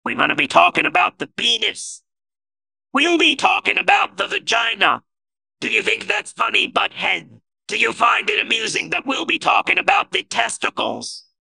We're gonna be talking about the penis. We'll be talking about the vagina. Do you think that's funny, butthead? Do you find it amusing that we'll be talking about the testicles?